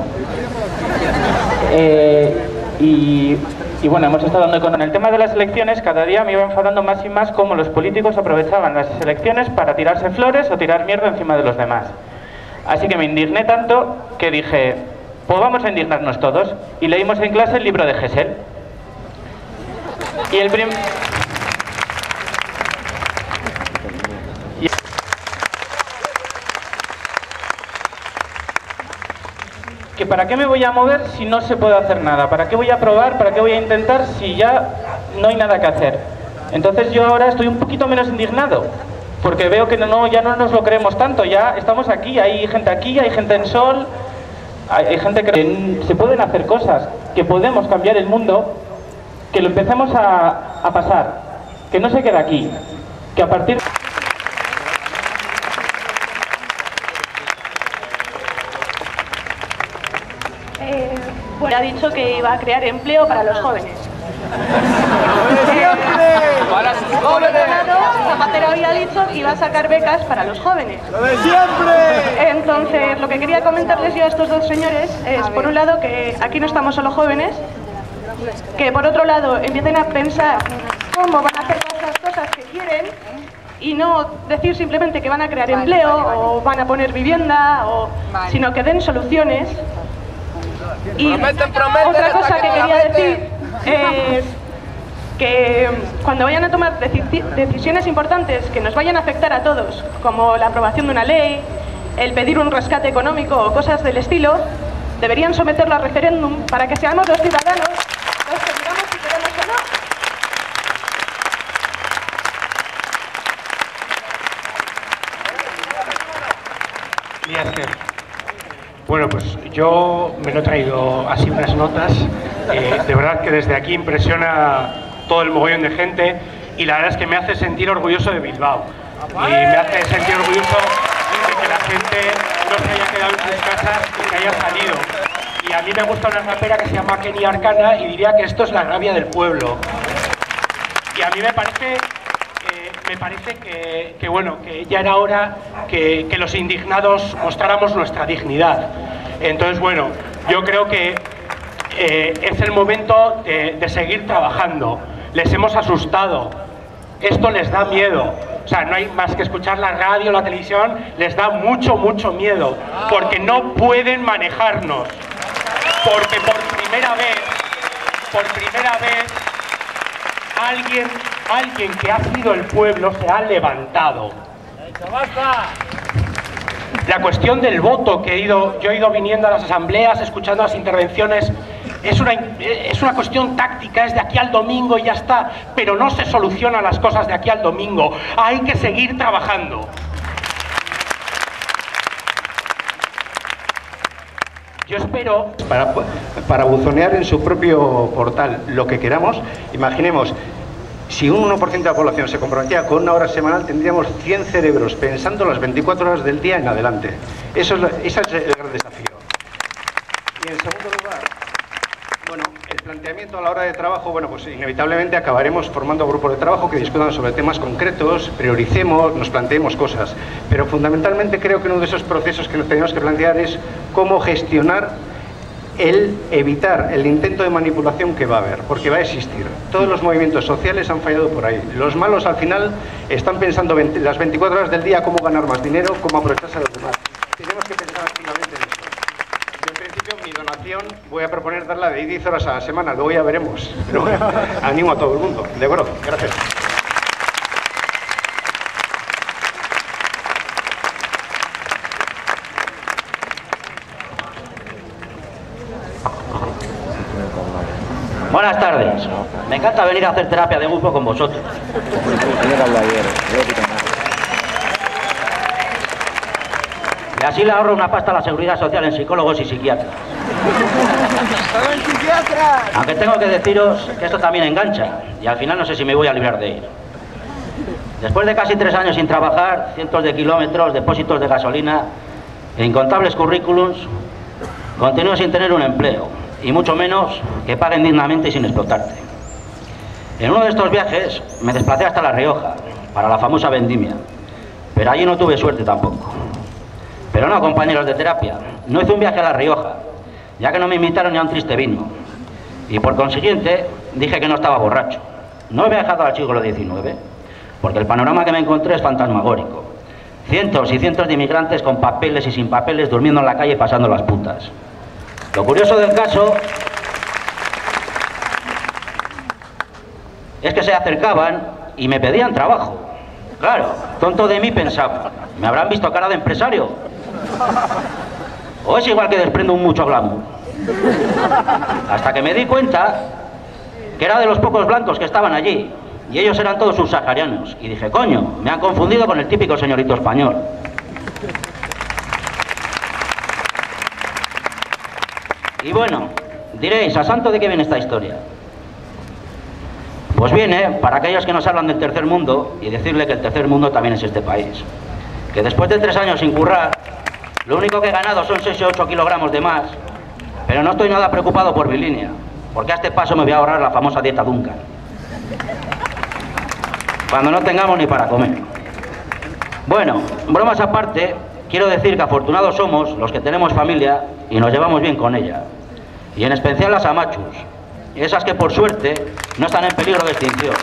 Eh, y, y bueno, hemos estado dando con el tema de las elecciones, cada día me iba enfadando más y más cómo los políticos aprovechaban las elecciones para tirarse flores o tirar mierda encima de los demás. Así que me indigné tanto que dije, pues vamos a indignarnos todos, y leímos en clase el libro de Gesell. Y el primer... que para qué me voy a mover si no se puede hacer nada, para qué voy a probar, para qué voy a intentar si ya no hay nada que hacer. Entonces yo ahora estoy un poquito menos indignado, porque veo que no, ya no nos lo creemos tanto, ya estamos aquí, hay gente aquí, hay gente en Sol, hay, hay gente que se pueden hacer cosas, que podemos cambiar el mundo, que lo empecemos a, a pasar, que no se quede aquí, que a partir... Ha dicho que iba a crear empleo para los jóvenes. ¡Para sus jóvenes! Zapatero había dicho que iba a sacar becas para los jóvenes. ¡Lo de siempre! Entonces, lo que quería comentarles yo a estos dos señores es, por un lado, que aquí no estamos solo jóvenes, que por otro lado empiecen a pensar cómo van a hacer esas cosas que quieren y no decir simplemente que van a crear empleo o van a poner vivienda, o, sino que den soluciones. Y prometen, prometen, otra cosa que que no quería meten. decir es que cuando vayan a tomar deci decisiones importantes que nos vayan a afectar a todos, como la aprobación de una ley, el pedir un rescate económico o cosas del estilo, deberían someterlo a referéndum para que seamos los ciudadanos los que digamos si queremos o no. Y es que, bueno, pues yo me lo he traído así unas notas. Eh, de verdad que desde aquí impresiona todo el mogollón de gente y la verdad es que me hace sentir orgulloso de Bilbao. Y me hace sentir orgulloso de que la gente no se haya quedado en sus casas y que haya salido. Y a mí me gusta una rapera que se llama Kenny Arcana y diría que esto es la rabia del pueblo. Y a mí me parece, eh, me parece que, que, bueno, que ya era hora que, que los indignados mostráramos nuestra dignidad. Entonces, bueno, yo creo que eh, es el momento de, de seguir trabajando. Les hemos asustado. Esto les da miedo. O sea, no hay más que escuchar la radio, la televisión, les da mucho, mucho miedo. Porque no pueden manejarnos. Porque por primera vez, por primera vez, alguien, alguien que ha sido el pueblo se ha levantado. La cuestión del voto, que he ido, yo he ido viniendo a las asambleas, escuchando las intervenciones, es una, es una cuestión táctica, es de aquí al domingo y ya está, pero no se solucionan las cosas de aquí al domingo, hay que seguir trabajando. Yo espero... Para, para buzonear en su propio portal lo que queramos, imaginemos, si un uno por ciento de la población se comprometía con una hora semanal, tendríamos cien cerebros pensando las veinticuatro horas del día en adelante. Eso es, la, ese es el gran desafío. Y en segundo lugar, bueno, el planteamiento a la hora de trabajo, bueno, pues inevitablemente acabaremos formando grupos de trabajo que discutan sobre temas concretos, prioricemos, nos planteemos cosas. Pero fundamentalmente creo que uno de esos procesos que nos tenemos que plantear es cómo gestionar el evitar el intento de manipulación que va a haber, porque va a existir. Todos los movimientos sociales han fallado por ahí. Los malos al final están pensando las veinticuatro horas del día cómo ganar más dinero, cómo aprovecharse a los demás. Tenemos que pensar activamente en eso. Yo en principio mi donación voy a proponer darla de diez horas a la semana, luego ya veremos. Pero animo a todo el mundo. De acuerdo, gracias. Buenas tardes. Me encanta venir a hacer terapia de grupo con vosotros. Y así le ahorro una pasta a la seguridad social en psicólogos y psiquiatras. Aunque tengo que deciros que esto también engancha y al final no sé si me voy a librar de ello. Después de casi tres años sin trabajar, cientos de kilómetros, depósitos de gasolina e incontables currículums, continúo sin tener un empleo. Y mucho menos que paguen dignamente y sin explotarte. En uno de estos viajes me desplacé hasta La Rioja, para la famosa vendimia, pero allí no tuve suerte tampoco. Pero no, compañeros de terapia, no hice un viaje a La Rioja, ya que no me invitaron ni a un triste vino. Y por consiguiente, dije que no estaba borracho. No he viajado al siglo diecinueve, porque el panorama que me encontré es fantasmagórico. Cientos y cientos de inmigrantes con papeles y sin papeles durmiendo en la calle pasando las putas. Lo curioso del caso es que se acercaban y me pedían trabajo. Claro, tonto de mí pensaba, ¿me habrán visto cara de empresario? ¿O es igual que desprendo un mucho glamour? Hasta que me di cuenta que era de los pocos blancos que estaban allí y ellos eran todos subsaharianos. Y dije, coño, me han confundido con el típico señorito español. Y bueno, diréis, ¿a santo de qué viene esta historia? Pues viene para aquellos que nos hablan del tercer mundo y decirle que el tercer mundo también es este país. Que después de tres años sin currar, lo único que he ganado son seis o ocho kilogramos de más, pero no estoy nada preocupado por mi línea, porque a este paso me voy a ahorrar la famosa dieta Duncan. Cuando no tengamos ni para comer. Bueno, bromas aparte, quiero decir que afortunados somos los que tenemos familia y nos llevamos bien con ella. Y en especial las amachus, esas que por suerte no están en peligro de extinción.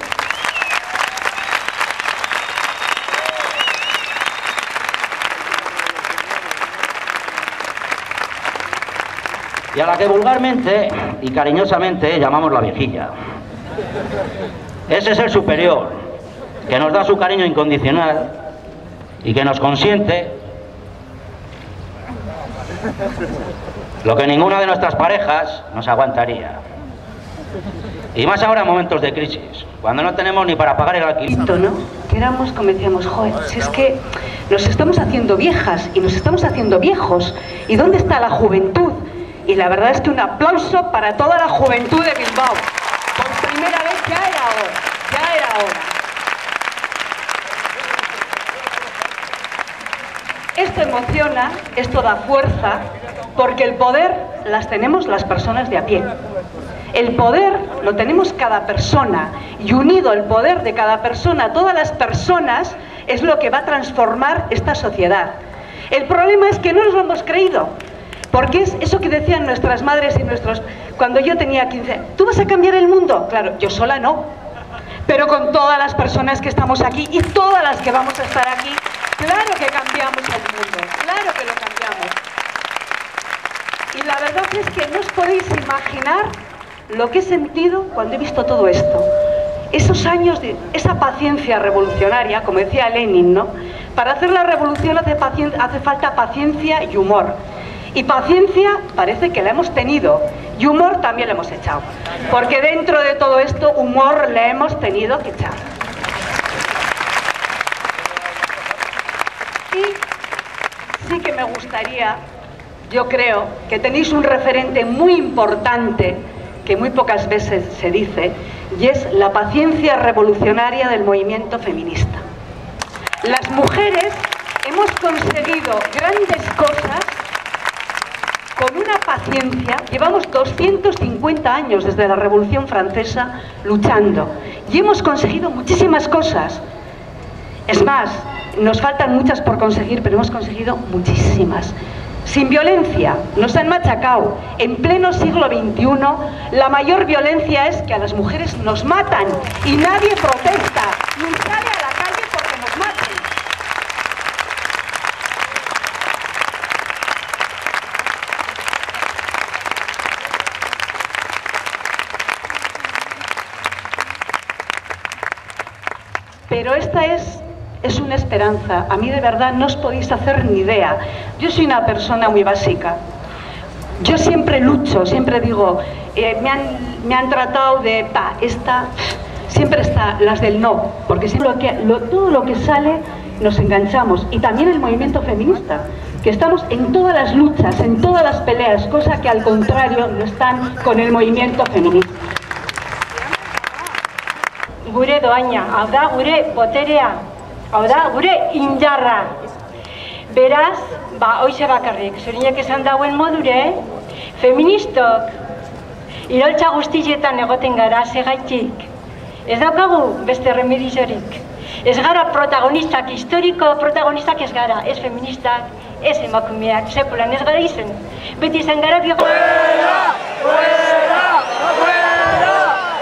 Y a la que vulgarmente y cariñosamente llamamos la viejilla. Ese es el superior, que nos da su cariño incondicional y que nos consiente lo que ninguna de nuestras parejas nos aguantaría. Y más ahora en momentos de crisis, cuando no tenemos ni para pagar el alquiler. ¿No? Que éramos como decíamos, joder, si es que nos estamos haciendo viejas y nos estamos haciendo viejos. ¿Y dónde está la juventud? Y la verdad es que un aplauso para toda la juventud de Bilbao. Por primera vez ya era hora, ya era hora. esto emociona, esto da fuerza, porque el poder las tenemos las personas de a pie. El poder lo tenemos cada persona, y unido el poder de cada persona, todas las personas, es lo que va a transformar esta sociedad. El problema es que no nos lo hemos creído, porque es eso que decían nuestras madres y nuestros... Cuando yo tenía quince, ¿tú vas a cambiar el mundo? Claro, yo sola no, pero con todas las personas que estamos aquí y todas las que vamos a estar aquí, claro que cambiamos el mundo, claro que lo cambiamos. Y la verdad es que no os podéis imaginar lo que he sentido cuando he visto todo esto. Esos años de esa paciencia revolucionaria, como decía Lenin, ¿no? Para hacer la revolución hace, hace falta paciencia y humor. Y paciencia parece que la hemos tenido, y humor también la hemos echado. Porque dentro de todo esto, humor le hemos tenido que echar. Y sí que me gustaría, yo creo, que tenéis un referente muy importante, que muy pocas veces se dice, y es la paciencia revolucionaria del movimiento feminista. Las mujeres hemos conseguido grandes cosas con una paciencia. Llevamos doscientos cincuenta años desde la Revolución Francesa luchando y hemos conseguido muchísimas cosas. Es más, nos faltan muchas por conseguir, pero hemos conseguido muchísimas. Sin violencia, nos han machacado. En pleno siglo veintiuno, la mayor violencia es que a las mujeres nos matan y nadie protesta, ni sale a la calle porque nos maten. Pero esta es... es una esperanza. A mí de verdad no os podéis hacer ni idea. Yo soy una persona muy básica. Yo siempre lucho, siempre digo, eh, me, han, me han tratado de, pa, esta, siempre está, las del no, porque siempre lo que, lo, todo lo que sale nos enganchamos. Y también el movimiento feminista, que estamos en todas las luchas, en todas las peleas, cosa que al contrario no están con el movimiento feminista. Gure doaina, hau da gure boterea. Hau da, gure indarra. Beraz, ba, hoize bakarrik, zurinek esan dauen modure, feministok iroltza guztietan egoten gara, segaitik. Ez daukagu beste remedizorik. Ez gara protagonistak, historiko protagonistak ez gara, ez feministak, ez emakumeak, sekulan ez gara izen. Beti izan gara biok... Fuera! Fuera! Fuera!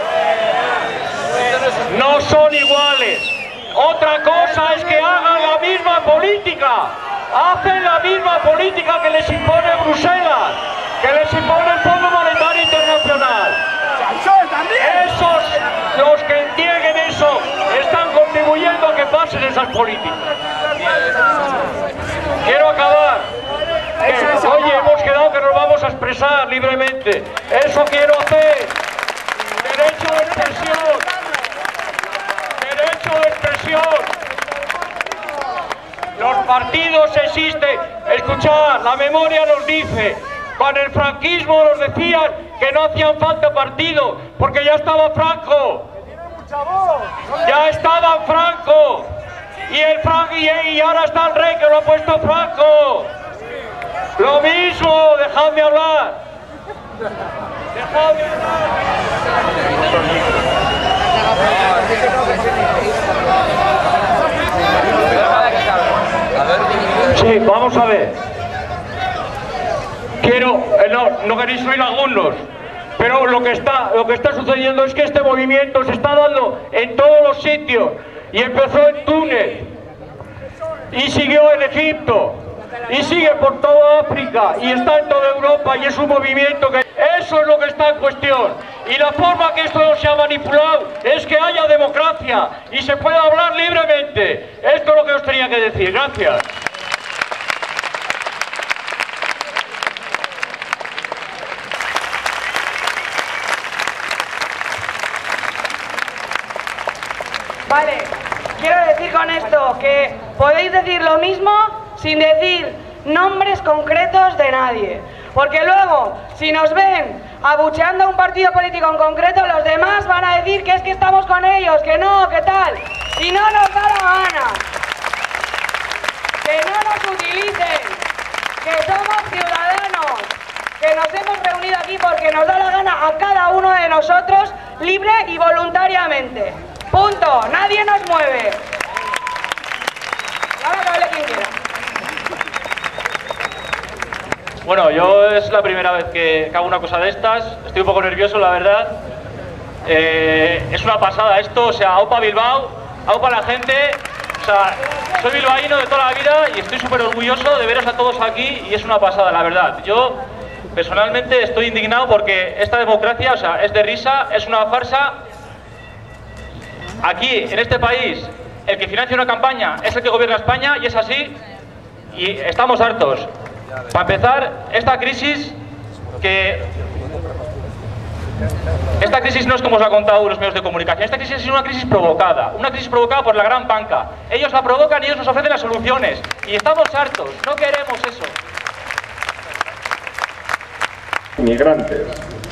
No son iguales. Otra cosa es que hagan la misma política, hacen la misma política que les impone Bruselas, que les impone el Fondo Monetario Internacional. Esos, los que entienden eso, están contribuyendo a que pasen esas políticas. Quiero acabar. Que, oye, hemos quedado que nos vamos a expresar libremente. Eso quiero hacer. Derecho de expresión. Derecho de expresión. Los partidos existen. Escuchad, la memoria nos dice, con el franquismo nos decían que no hacían falta partidos, porque ya estaba Franco. Ya estaba Franco. Y, el Fran y, y ahora está el rey que lo ha puesto Franco. Lo mismo, dejadme hablar. Dejadme hablar. Sí, vamos a ver. Quiero, eh, no, no queréis oír algunos, pero lo que está, lo que está sucediendo es que este movimiento se está dando en todos los sitios y empezó en Túnez y siguió en Egipto y sigue por toda África y está en toda Europa y es un movimiento que eso es lo que está en cuestión. Y la forma que esto se ha manipulado es que haya democracia y se pueda hablar libremente. Esto es lo que os tenía que decir. Gracias. Vale, quiero decir con esto que podéis decir lo mismo sin decir nombres concretos de nadie. Porque luego, si nos ven abucheando a un partido político en concreto, los demás van a decir que es que estamos con ellos, que no, que tal. Y no nos da la gana. que no nos utilicen, que somos ciudadanos, que nos hemos reunido aquí porque nos da la gana a cada uno de nosotros, libre y voluntariamente. Punto. Nadie nos mueve. Ahora que hable quien quiera. Bueno, yo es la primera vez que, que hago una cosa de estas. Estoy un poco nervioso, la verdad. Eh, es una pasada esto, o sea, aupa Bilbao, aupa la gente. O sea, soy bilbaíno de toda la vida y estoy súper orgulloso de veros a todos aquí y es una pasada, la verdad. Yo, personalmente, estoy indignado porque esta democracia, o sea, es de risa, es una farsa. Aquí, en este país, el que financia una campaña es el que gobierna España y es así y estamos hartos. Para empezar, esta crisis que... Esta crisis no es como os ha contado los medios de comunicación, esta crisis es una crisis provocada, una crisis provocada por la gran banca. Ellos la provocan y ellos nos ofrecen las soluciones. Y estamos hartos, no queremos eso. Inmigrantes.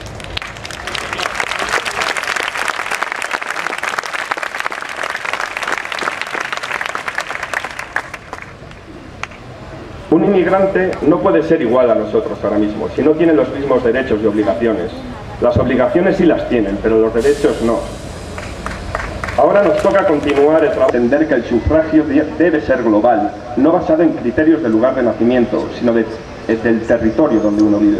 Un inmigrante no puede ser igual a nosotros ahora mismo, si no tiene los mismos derechos y obligaciones. Las obligaciones sí las tienen, pero los derechos no. Ahora nos toca continuar el trabajo, entender que el sufragio debe ser global, no basado en criterios del lugar de nacimiento, sino de, del territorio donde uno vive.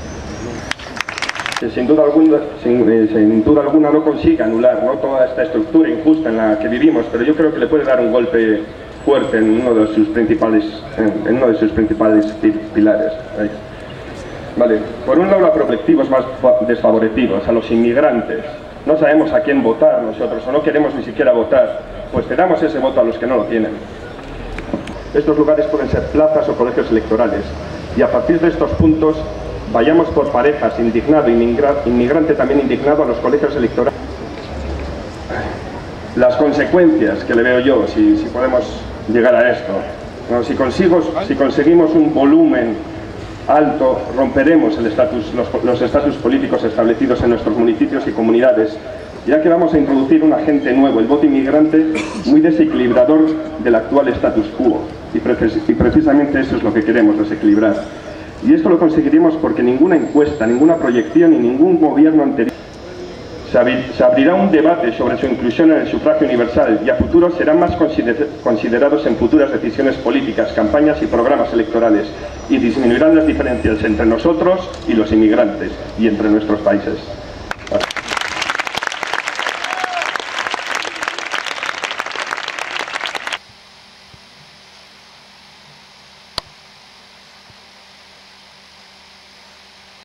Que sin duda alguna, sin, eh, sin duda alguna no consigue anular, ¿no?, toda esta estructura injusta en la que vivimos, pero yo creo que le puede dar un golpe fuerte en uno de sus principales, en, en uno de sus principales pilares. ¿Veis? Vale, por un lado a colectivos más desfavorecidos, a los inmigrantes. No sabemos a quién votar nosotros, o no queremos ni siquiera votar, pues te damos ese voto a los que no lo tienen. Estos lugares pueden ser plazas o colegios electorales, y a partir de estos puntos vayamos por parejas, indignado, inmigrante también indignado, a los colegios electorales. Las consecuencias que le veo yo, si, si podemos llegar a esto, ¿no? si, consigo, si conseguimos un volumen alto, romperemos el estatus, los, los estatus políticos establecidos en nuestros municipios y comunidades, ya que vamos a introducir un agente nuevo, el voto inmigrante, muy desequilibrador del actual status quo, y, precis y precisamente eso es lo que queremos, desequilibrar. Y esto lo conseguiremos porque ninguna encuesta, ninguna proyección y ningún gobierno anterior se, abri se abrirá un debate sobre su inclusión en el sufragio universal, y a futuro serán más consider considerados en futuras decisiones políticas, campañas y programas electorales, y disminuirán las diferencias entre nosotros y los inmigrantes, y entre nuestros países.